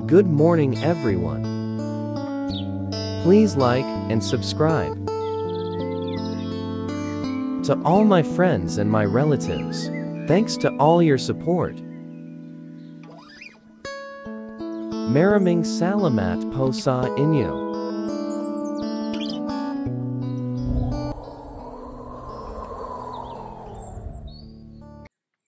Good morning everyone. Please like and subscribe. To all my friends and my relatives, thanks to all your support. Maraming salamat po sa inyo.